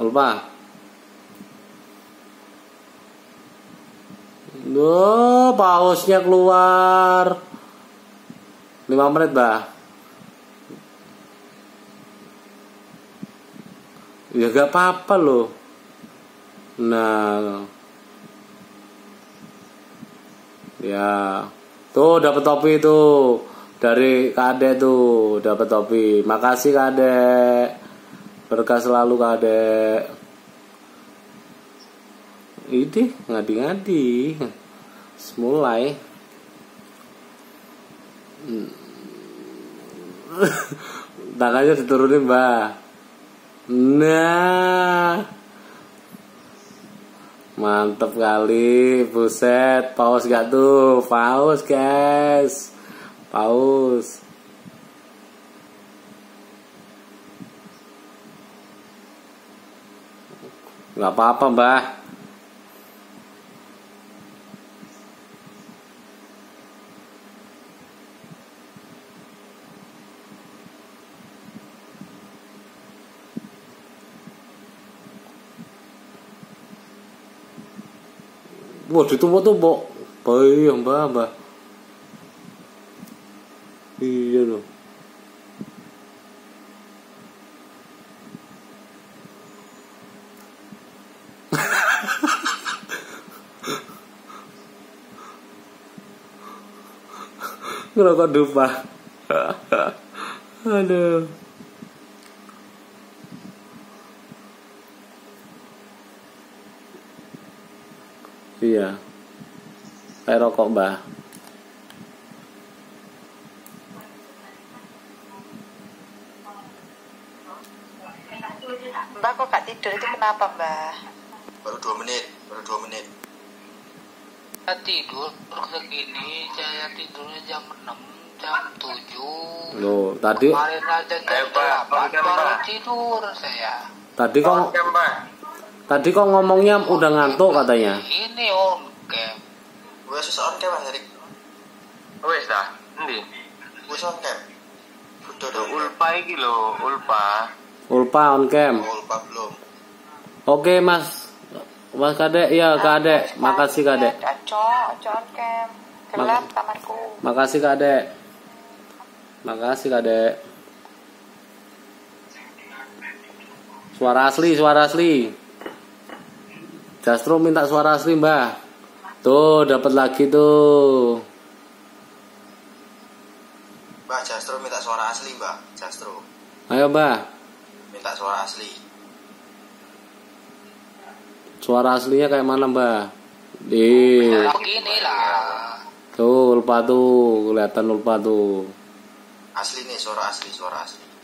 Ulpa. Duh, pausnya keluar. 5 menit, Mbah. Ya gak apa-apa loh. Nah. Ya. Tuh dapat topi tuh. Dari Kak tuh dapat topi. Makasih Kak. Berkah selalu Kak. Ini ngadi-ngadi. Mulai. Tangannya diturunin, Mbak. Nah. Mantap kali. Buset. Paus gak tuh? Paus, guys. Paus. Gak apa-apa, Mbak. Wah, ditumpuk-tumpuk. Bayang, Mbak. Iya loh. Ngerokok dupa. Aduh. Iya. Kayak rokok, Mbak. Mbak kok gak tidur itu kenapa, Mbak? Baru 2 menit. Saya tidur segini, saya tidurnya jam 6, jam 7. Loh, tadi Kemarin aja jam 8 baru tidur saya. Tadi kok ngomongnya udah ngantuk katanya. Ini on cam. Wes on cam Erik. Wes dah, endi? Wes on cam. Udah dong. Ulpa iki lho, Ulpa. Ulpa on cam. Ulpa belum. Oke, Mas Kadek, iya Kadek. Makasih Kadek. Ojo on cam. Gelap kamarku. Makasih Kadek. Suara asli. Jastro minta suara asli, Mbah. Tuh, dapat lagi tuh. Mbak Jastro minta suara asli, Mbak. Jastro. Ayo, Mbah. Minta suara asli. Suara aslinya kayak mana, Mbah? Begini lah. Tuh, Ulpa tuh, kelihatan Ulpa tuh. Asli nih, suara asli.